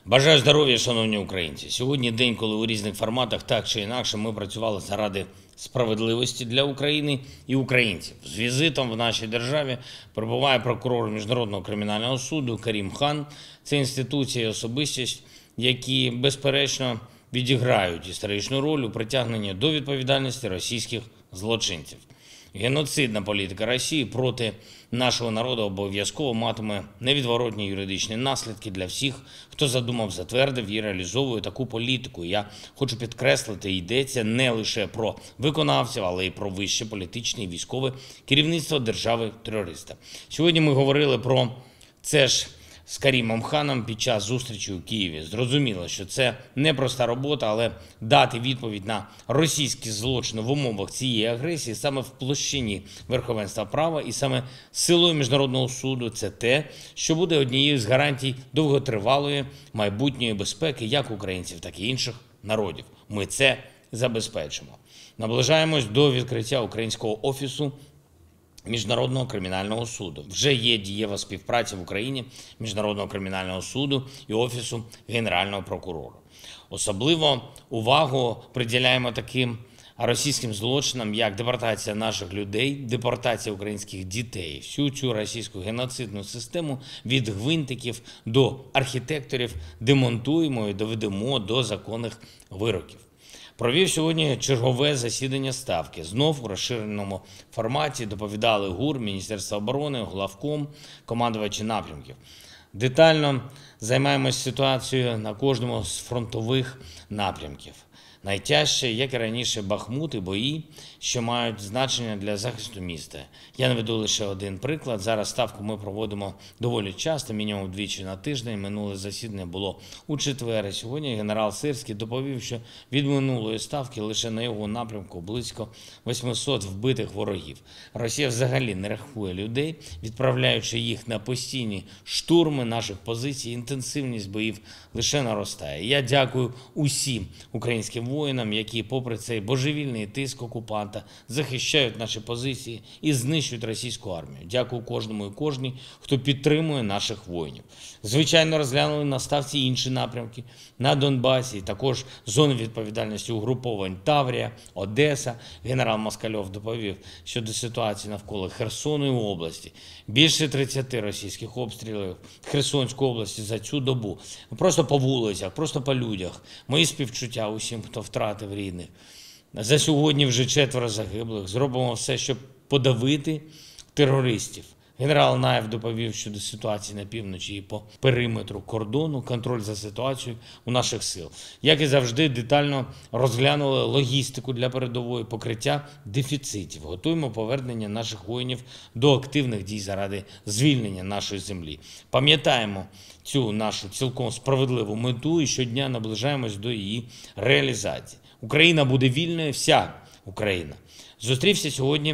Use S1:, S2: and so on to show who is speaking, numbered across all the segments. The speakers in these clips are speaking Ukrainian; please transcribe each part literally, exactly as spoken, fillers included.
S1: Бажаю здоров'я, шановні українці. Сьогодні день, коли у різних форматах так чи інакше ми працювали заради справедливості для України і українців. З візитом в нашій державі перебуває прокурор Міжнародного кримінального суду Карім Хан. Це інституція і особистість, які, безперечно, відіграють історичну роль у притягненні до відповідальності російських злочинців. Геноцидна політика Росії проти нашого народу обов'язково матиме невідворотні юридичні наслідки для всіх, хто задумав, затвердив і реалізовує таку політику. Я хочу підкреслити, йдеться не лише про виконавців, але й про вище політичне і військове керівництво держави-терориста. Сьогодні ми говорили про це ж з Карімом Ханом під час зустрічі у Києві. Зрозуміло, що це непроста робота, але дати відповідь на російські злочини в умовах цієї агресії саме в площині верховенства права і саме силою Міжнародного суду – це те, що буде однією з гарантій довготривалої майбутньої безпеки як українців, так і інших народів. Ми це забезпечимо. Наближаємось до відкриття українського офісу Міжнародного кримінального суду. Вже є дієва співпраця в Україні Міжнародного кримінального суду і Офісу Генерального прокурора. Особливо увагу приділяємо таким російським злочинам, як депортація наших людей, депортація українських дітей. Всю цю російську геноцидну систему від гвинтиків до архітекторів демонтуємо і доведемо до законних вироків. Провів сьогодні чергове засідання Ставки. Знов у розширеному форматі доповідали ГУР, Міністерство оборони, главком, командувачі напрямків. Детально займаємось ситуацією на кожному з фронтових напрямків. Найтяжче, як і раніше, Бахмут і бої, що мають значення для захисту міста. Я наведу лише один приклад. Зараз Ставку ми проводимо доволі часто, мінімум двічі на тиждень. Минуле засідання було у четвер. І сьогодні генерал Сирський доповів, що від минулої Ставки лише на його напрямку близько восьмисот вбитих ворогів. Росія взагалі не рахує людей, відправляючи їх на постійні штурми наших позицій. Інтенсивність боїв лише наростає. Я дякую усім українським воїнам, які, попри цей божевільний тиск окупанта, захищають наші позиції і знищують російську армію. Дякую кожному і кожній, хто підтримує наших воїнів. Звичайно, розглянули на Ставці інші напрямки на Донбасі, також зони відповідальності угруповань Таврія, Одеса. Генерал Москальов доповів щодо ситуації навколо Херсону і області. Більше тридцяти російських обстрілів Херсонської області за цю добу. Просто по вулицях, просто по людях. Мої співчуття усім, хто втратив рідних. За сьогодні вже четверо загиблих. Зробимо все, щоб подавити терористів. Генерал Наєв доповів щодо ситуації на півночі і по периметру кордону, контроль за ситуацією у наших сил. Як і завжди, детально розглянули логістику для передової, покриття дефіцитів. Готуємо повернення наших воїнів до активних дій заради звільнення нашої землі. Пам'ятаємо цю нашу цілком справедливу мету і щодня наближаємось до її реалізації. Україна буде вільною, вся Україна. Зустрівся сьогодні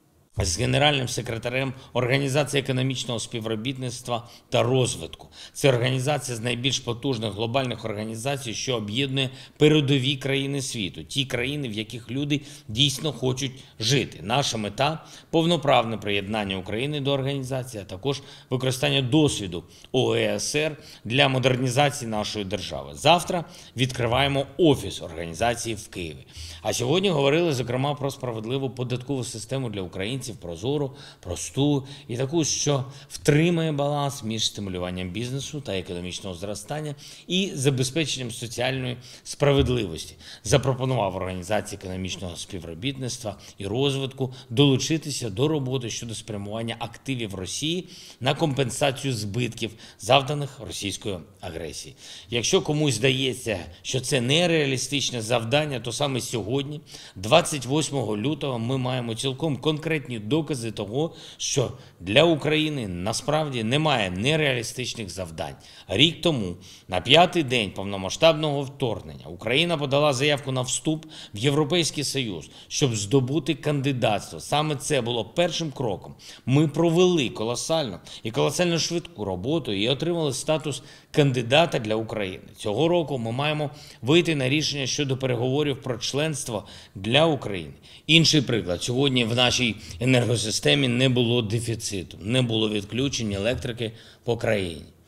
S1: з генеральним секретарем Організації економічного співробітництва та розвитку. Це організація з найбільш потужних глобальних організацій, що об'єднує передові країни світу. Ті країни, в яких люди дійсно хочуть жити. Наша мета – повноправне приєднання України до організації, а також використання досвіду О Е С Р для модернізації нашої держави. Завтра відкриваємо офіс організації в Києві. А сьогодні говорили, зокрема, про справедливу податкову систему для українців, прозору, просту і таку, що втримає баланс між стимулюванням бізнесу та економічного зростання і забезпеченням соціальної справедливості. Запропонував Організації економічного співробітництва і розвитку долучитися до роботи щодо спрямування активів Росії на компенсацію збитків, завданих російською агресією. Якщо комусь здається, що це нереалістичне завдання, то саме сьогодні, двадцять восьмого лютого, ми маємо цілком конкретні докази того, що для України насправді немає нереалістичних завдань. Рік тому, на п'ятий день повномасштабного вторгнення, Україна подала заявку на вступ в Європейський Союз, щоб здобути кандидатство. Саме це було першим кроком. Ми провели колосальну і колосально швидку роботу і отримали статус кандидата для України. Цього року ми маємо вийти на рішення щодо переговорів про членство для України. Інший приклад. Сьогодні в нашій енергосистемі не було дефіциту, не було відключень електрики по країні.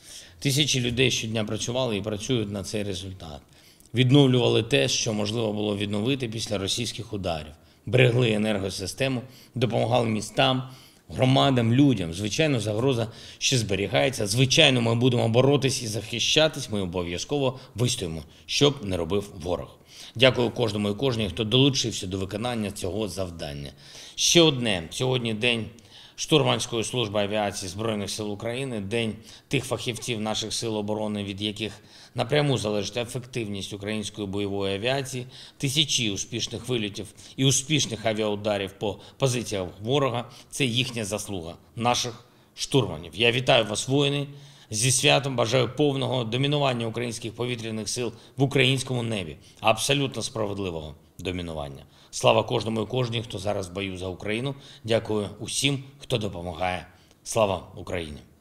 S1: Тисячі людей щодня працювали і працюють на цей результат. Відновлювали те, що можливо було відновити після російських ударів. Берегли енергосистему, допомагали містам, громадам, людям. Звичайно, загроза ще зберігається. Звичайно, ми будемо боротись і захищатись. Ми обов'язково вистоїмо, щоб не робив ворог. Дякую кожному і кожній, хто долучився до виконання цього завдання. Ще одне. Сьогодні день Штурманської служби авіації Збройних сил України, день тих фахівців наших сил оборони, від яких напряму залежить ефективність української бойової авіації, тисячі успішних вильотів і успішних авіаударів по позиціях ворога – це їхня заслуга, наших штурманів. Я вітаю вас, воїни, зі святом, бажаю повного домінування українських повітряних сил в українському небі, абсолютно справедливого домінування. Слава кожному і кожній, хто зараз в бою за Україну. Дякую усім, хто допомагає. Слава Україні!